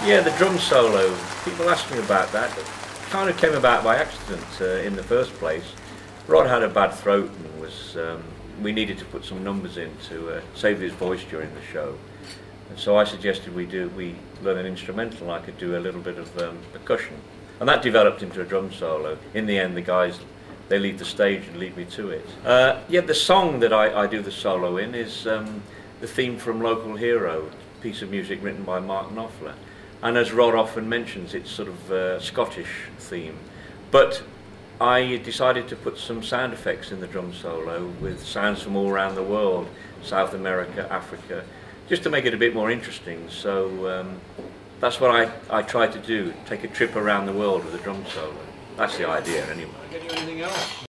Yeah, the drum solo. People ask me about that. It kind of came about by accident in the first place. Rod had a bad throat and we needed to put some numbers in to save his voice during the show. And so I suggested we learn an instrumental. I could do a little bit of percussion. And that developed into a drum solo. In the end, the guys, they leave the stage and lead me to it. Yeah, the song that I do the solo in is the theme from Local Hero, a piece of music written by Mark Knopfler. And as Rod often mentions, it's sort of a Scottish theme. But I decided to put some sound effects in the drum solo with sounds from all around the world, South America, Africa, just to make it a bit more interesting. So that's what I try to do, take a trip around the world with a drum solo. That's the idea anyway. Can I get you anything else?